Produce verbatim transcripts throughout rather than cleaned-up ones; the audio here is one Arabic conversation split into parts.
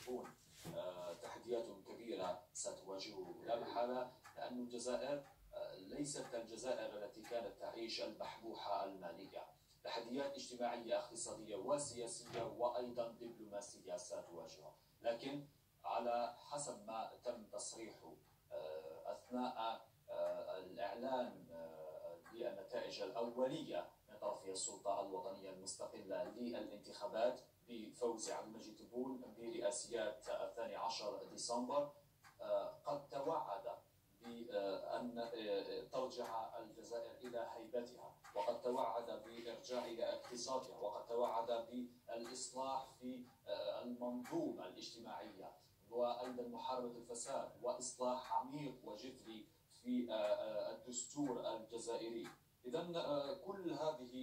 تبون تحديات كبيرة ستواجهه لا محالة، لأن الجزائر ليست الجزائر التي كانت تعيش البحبوحة المالية. تحديات اجتماعية اقتصادية وسياسية وأيضا دبلوماسية ستواجهه، لكن على حسب ما تم تصريحه أثناء الإعلان بالنتائج الأولية من طرف السلطة الوطنية المستقلة للانتخابات بفوز عبد المجيد تبون برئاسيات الثاني عشر ديسمبر، قد توعد بأن ترجع الجزائر إلى هيبتها، وقد توعد بإرجاع إلى اقتصادها، وقد توعد بالإصلاح في المنظومة الاجتماعية وأيضا محاربة الفساد وإصلاح عميق وجذري في الدستور الجزائري. إذا كل هذه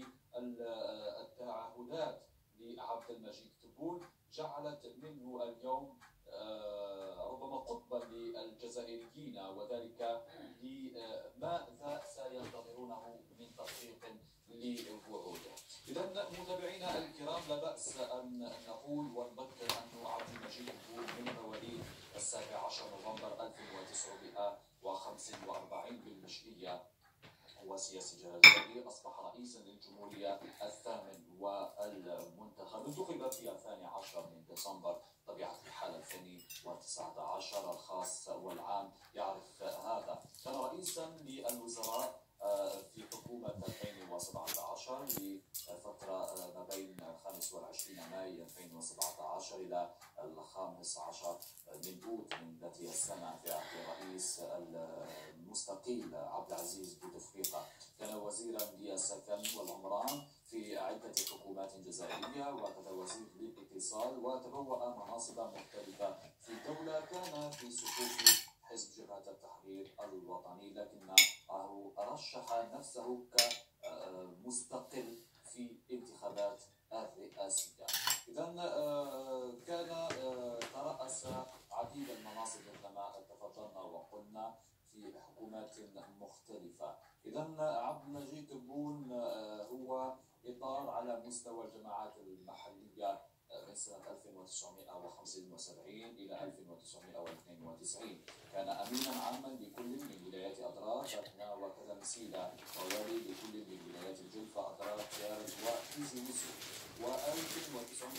التعهدات لعبد المجيد تبون جعلت منه اليوم ربما قطبا للجزائريين، وذلك لماذا سينتظرونه من تحقيق لوعوده. إذا متابعينا الكرام، لا بأس أن نقول ونذكر أن عبد المجيد تبون من مواليد السابع عشر نوفمبر ألف وتسعمائة وخمسة وأربعين بالمشيئة، هو سياسي جزائري، أصبح رئيسا للجمهورية الثامن والمنتخب، انتخب في الثاني عشر من ديسمبر. طبيعة الحال ألفين وتسعة عشر الخاص والعام يعرف هذا. كان رئيسا للوزراء في حكومة ألفين وسبعة عشر لفترة ما بين الخامس والعشرين مايو ألفين وسبعة عشر إلى الخامس عشر من أوت من ذات السنة في عهد الرئيس المستقيل عبد العزيز بوتفليقة. كان وزيرا للسكن والعمران في عدة حكومات جزائرية، وكذا وزير للاتصال، وتبوأ مناصب مختلفة في الدولة. كان في صفوف حزب جبهة التحرير الوطني، لكنه رشح نفسه كمستقل في انتخابات الرئاسية. إذا كان ترأس عديد المناصب كما تفضلنا وقلنا في حكومات مختلفة. إذا عبد المجيد تبون هو إطار على مستوى الجماعات المحلية من سنة ألف وتسعمائة وخمسة وسبعين إلى ألف وتسعمائة واثنين وتسعين. كان أمينا عاما لكل من ولايات أدراج، أثنا وكذا مسيلة، ووالي لكل من ولايات الجلفة، أدراج، تيارج وكيزي وسو. و1991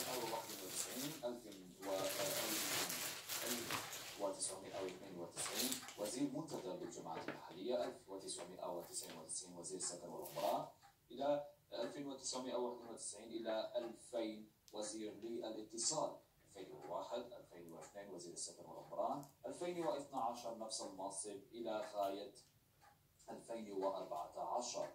ألف وتسعمائة واثنين وتسعين وزير منتدى للجماعات المحلية، ألف وتسعمائة وتسعة وتسعين وزير السكن والعمران، إلى ألف وتسعمائة وواحد وتسعين إلى ألفين وزير للاتصال، ألفين وواحد ألفين واثنين وزير السكن والعمران، ألفين واثني عشر نفس المنصب إلى غاية ألفين وأربعة عشر.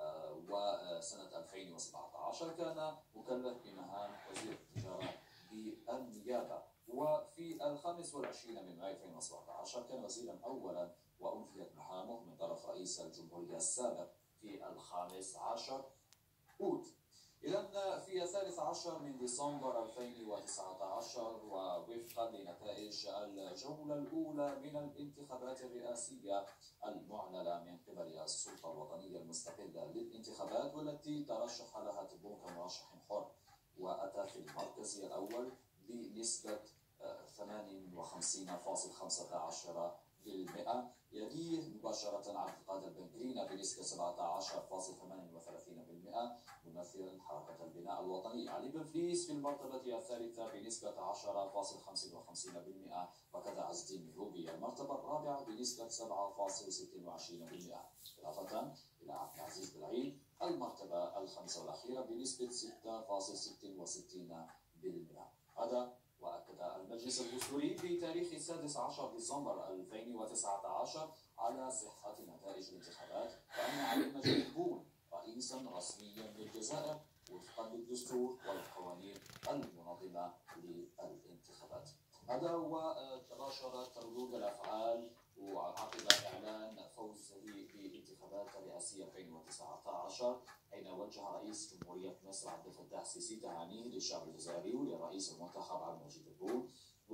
وسنة ألفين وسبعة عشر كان مكلف بمهام وزير التجارة بالنيابة. وفي الخامس والعشرين من مايو ألفين وسبعة عشر كان وزيرا أولا، وأنفيت مهامه من طرف رئيس الجمهورية السابق في الخامس عشر أوت. إذا في الثالث عشر من ديسمبر ألفين وتسعة عشر، ووفقا لنتائج الجولة الأولى من الانتخابات الرئاسية المعلنة من قبل السلطة الوطنية المستقلة للانتخابات، والتي ترشح لها تبون كمرشح حر، وأتى في المركز الأول بنسبة ثمانية وخمسين فاصلة خمسة عشر بالمئة. يليه مباشرة عبد القادر بن قرينة بنسبة سبعة عشر فاصلة ثمانية وثلاثين بالمئة، ممثل حركة البناء الوطني. علي بن فليس في المرتبة الثالثة بنسبة عشرة فاصلة خمسة وخمسين بالمئة، وكذا عز الدين مهروبي المرتبة الرابعة بنسبة سبعة فاصلة ستة وعشرين بالمئة، إضافة إلى عبد العزيز بالعيد المرتبة الخامسة والأخيرة بنسبة ستة فاصلة ستة وستين بالمئة. هذا وأكد المجلس الدستوري في تاريخ السادس عشر ديسمبر ألفين وتسعة عشر على صحة نتائج الانتخابات، وأن علي المجيد تبون رئيسا رسميا للجزائر وفقا للدستور والقوانين المنظمة للانتخابات. هذا هو تباشرت ردود الأفعال وعقب إعلان فوزه بالانتخابات الرئاسية ألفين وتسعة عشر، حين وجه رئيس جمهورية مصر عبد الفتاح السيسي تهانيه للشعب الجزائري وللرئيس المنتخب عبد المجيد تبون.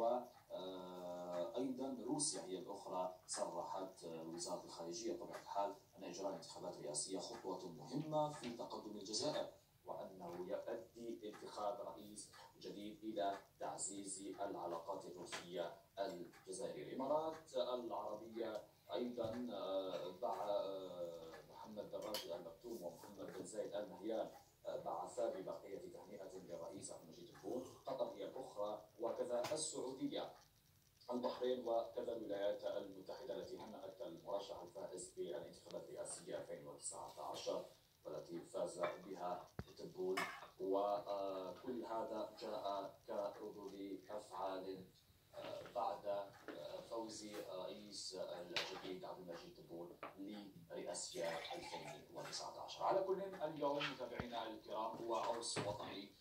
وأيضا روسيا هي الأخرى صرحت وزارة الخارجية بطبيعة الحال أن إجراء الانتخابات الرئاسية خطوة مهمة في تقدم الجزائر، وأنه يؤدي انتخاب رئيس جديد إلى تعزيز تعزيز العلاقات الروسية الجزائرية. الإمارات العربية أيضا مع محمد دراج المكتوم ومحمد بن زايد آل نهيان بعثا ببقية تهنئة للرئيس عبد المجيد تبون. قطر هي الأخرى، وكذا السعودية، البحرين، وكذا الولايات المتحدة التي هنأت المرشح الفائز بالانتخابات الرئاسية ألفين وتسعة عشر والتي فاز بها تبون. وكل هذا جاء كردود أفعال بعد فوز الرئيس الجديد عبد المجيد تبون لرئاسية ألفين وتسعة عشر. على كل، اليوم متابعينا الكرام هو عرس وطني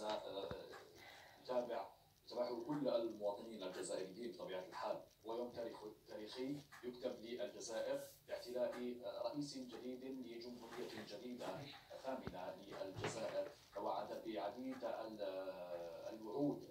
سيتابع يتابعه كل المواطنين الجزائريين بطبيعة الحال، ويوم تاريخي يكتب للجزائر باعتلاء رئيس جديد لجمهورية جديدة ثامنة للجزائر، توعد بعديد الوعود